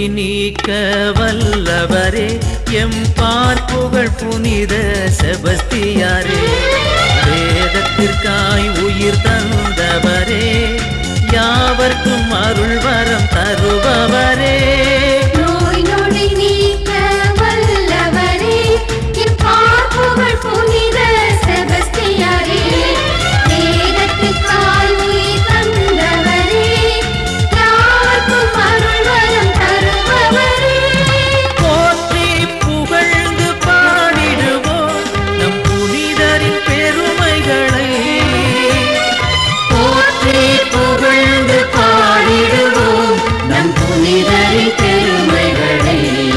நொடி நீக்க வல்லவரே எம் பார்ப்புகழ் புனித செபஸ்தியாரே வேதத்திற்காய் உயிர் தந்தவரே யாவர்க்கும் அருள் வரம் தருபவரே நோய் நொடி நீக்க வல்லவரே எம் பார்ப்புகழ் புனித செபஸ்தியாரே வேதத்திற்காய் உயிர் தந்தவரே யாவர்க்கும் அருள் வரம் தருபவரே போற்றி புகழ்ந்து பாடிடுவோம் நம் புனிதரின் பெருமைகளை போற்றி புகழ்ந்து பாடிடுவோம் நம் புனிதரின் பெருமைகளை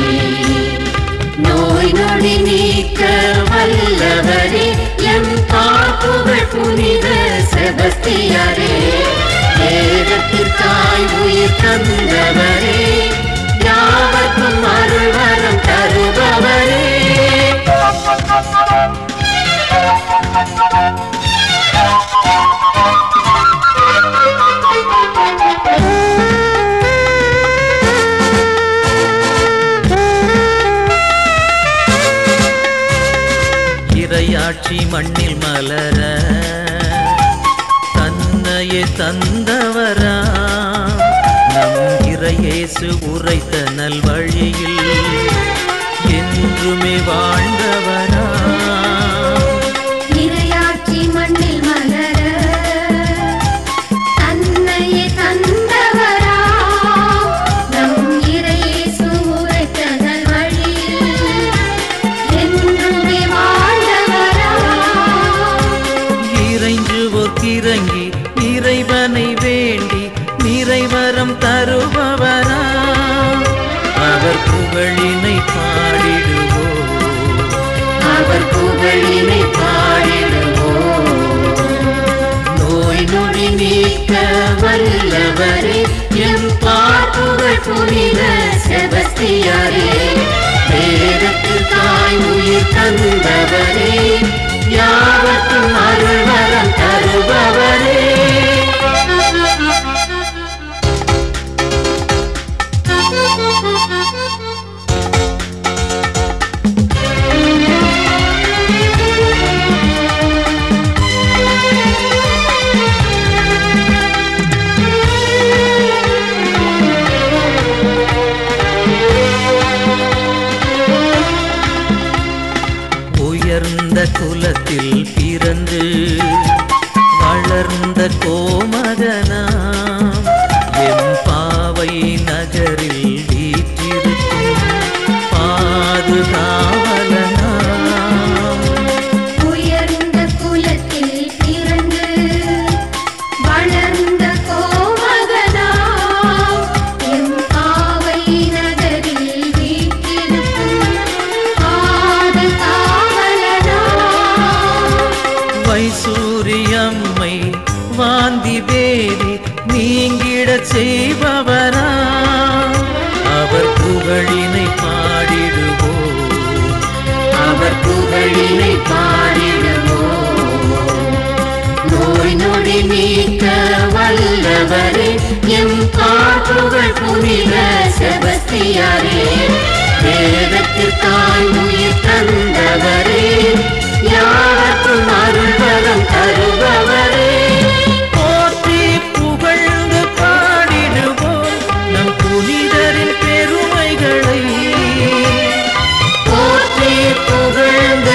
நோய் நொடி நீக்க வல்லவரே எம் பார்ப்புகழ் புனித செபஸ்தியாரே வேதத்திற்காய் உயிர் தந்தவரே யாவர்க்கும் அருள் வரம் தருபவரே இறையாட்சி மண்ணில் மலர தன்னையே தந்தவரா நம் இறையேசு உரைத்த நல்வழியில் என்றுமே வாழ்ந்தவரா இறையாட்சி மண்ணில் மலர தன்னையே தந்தவரா நம் இறையேசு உரைத்த நல்வழியில் என்றுமே வாழ்ந்தவரா இறைஞ்சுவோர்க்கிறங்கி இறைவனை வேண்டி நிறைவரம் தருபவரா அவர் புகழினை பாடிடுவோம் அவர் புகழினை பாடிடுவோம் நோய் நொடி நீக்க வல்லவரே எம் பார்ப்புகழ் புனித செபஸ்தியாரே வேதத்திற்காய் உயிர் தந்தவரே யாவர்க்கும் அருள் வரம் தருபவரே உயர்ந்த குலத்தில் பிறந்து வளர்ந்த கோமகனாம் எம் பாவை நகரில் வீற்றிருக்கும் பாதுகாவலனாம் உயர்ந்த குலத்தில் பிறந்து வளர்ந்த கோமகனாம் எம் பாவை நகரில் வீற்றிருக்கும் பாதுகாவலனாம் வைசூரியம்மை வாந்தி பேதி நீங்கிடச் செய்பவரா அவர் புகழினை பாடிடுவோம் அவர் புகழினை பாடிடுவோம் நோய் நொடி நீக்க வல்லவரே எம் பார்ப்புகழ் புனித செபஸ்தியாரே வேதத்திற்காய் உயிர் தந்தவரே யாவர்க்கும் அருள் வரம் தருபவரே போற்றி புகழ்ந்து பாடிடுவோம் நம் புனிதரின் பெருமைகளை போற்றி புகழ்ந்து